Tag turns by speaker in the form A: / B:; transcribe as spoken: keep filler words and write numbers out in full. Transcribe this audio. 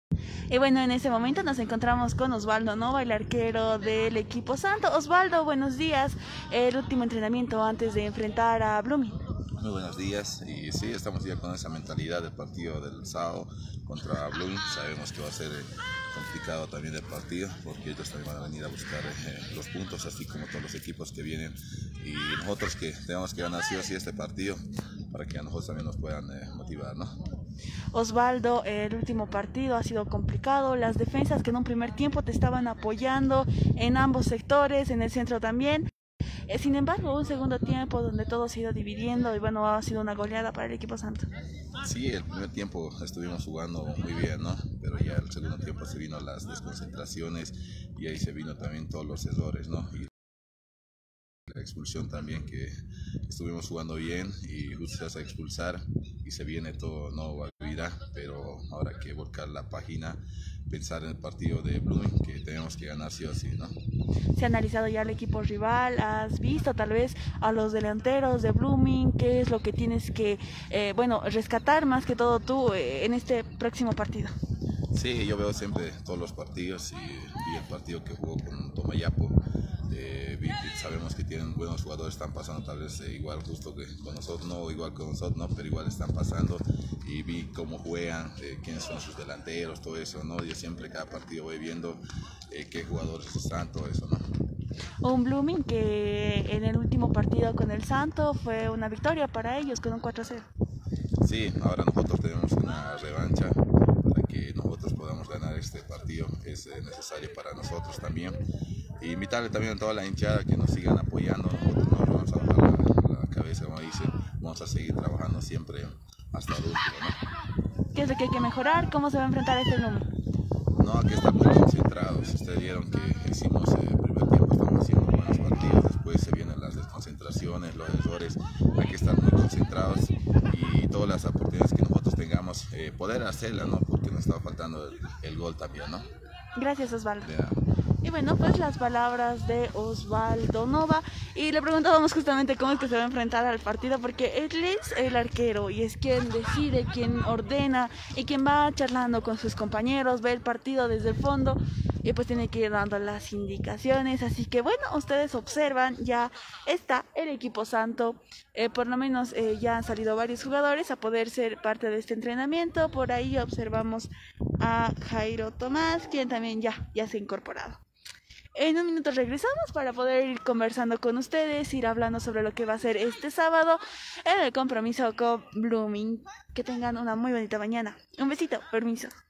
A: Y bueno, en este momento nos encontramos con Osvaldo Nova, el arquero del equipo Santo. Osvaldo, buenos días. El último entrenamiento antes de enfrentar a Blooming.
B: Muy buenos días, y sí, estamos ya con esa mentalidad del partido del sábado contra Blooming. Sabemos que va a ser eh, complicado también el partido, porque ellos también van a venir a buscar eh, los puntos, así como todos los equipos que vienen, y nosotros que tenemos que ganar sí o sí este partido para que a nosotros también nos puedan eh, motivar, ¿no?
A: Osvaldo, el último partido ha sido complicado. Las defensas que en un primer tiempo te estaban apoyando en ambos sectores, en el centro también. Eh, sin embargo, un segundo tiempo donde todo se ha ido dividiendo y bueno, ha sido una goleada para el equipo Santo.
B: Sí, el primer tiempo estuvimos jugando muy bien, ¿no? Pero ya el segundo tiempo se vino las desconcentraciones y ahí se vino también todos los errores, ¿no? Y la expulsión también, que estuvimos jugando bien y justo se hace expulsar y se viene todo nuevo a vida, pero ahora hay que volcar la página, pensar en el partido de Blooming, que tenemos que ganar sí o sí, ¿no?
A: Se ha analizado ya el equipo rival, has visto tal vez a los delanteros de Blooming, qué es lo que tienes que, eh, bueno, rescatar más que todo tú eh, en este próximo partido.
B: Sí, yo veo siempre todos los partidos y vi el partido que jugó con Tomayapo. Eh, vi, sabemos que tienen buenos jugadores, están pasando tal vez eh, igual justo que con nosotros, no igual que nosotros, no, pero igual están pasando, y vi cómo juegan, eh, quiénes son sus delanteros, todo eso, ¿no? Yo siempre cada partido voy viendo eh, qué jugadores están, todo eso, ¿no?
A: Un Blooming que en el último partido con el Santo fue una victoria para ellos con un cuatro a cero.
B: Sí, ahora nosotros tenemos una revancha para que nosotros podamos ganar este partido, que es eh, necesario para nosotros también. Y invitarle también a toda la hinchada que nos sigan apoyando. Nosotros no nos vamos a bajar la, la cabeza, como dicen, vamos a seguir trabajando siempre hasta el último, ¿no?
A: ¿Qué es lo que hay que mejorar? ¿Cómo se va a enfrentar este Blooming?
B: No, hay que estar muy concentrados. Ustedes vieron que hicimos eh, el primer tiempo, estamos haciendo buenos partidos, después se vienen las desconcentraciones, los errores. Hay que estar muy concentrados y todas las oportunidades que nosotros tengamos, eh, poder hacerlas, ¿no? Porque nos está faltando el, el gol también, ¿no?
A: Gracias, Osvaldo.
B: Ya.
A: Y bueno, pues las palabras de Osvaldo Nova. Y le preguntábamos justamente cómo es que se va a enfrentar al partido, porque él es el arquero y es quien decide, quien ordena y quien va charlando con sus compañeros, ve el partido desde el fondo y pues tiene que ir dando las indicaciones. Así que bueno, ustedes observan, ya está el equipo Santo. Eh, por lo menos eh, ya han salido varios jugadores a poder ser parte de este entrenamiento. Por ahí observamos a Jairo Tomás, quien también ya, ya se ha incorporado. En un minuto regresamos para poder ir conversando con ustedes, ir hablando sobre lo que va a ser este sábado en el compromiso con Blooming. Que tengan una muy bonita mañana. Un besito, permiso.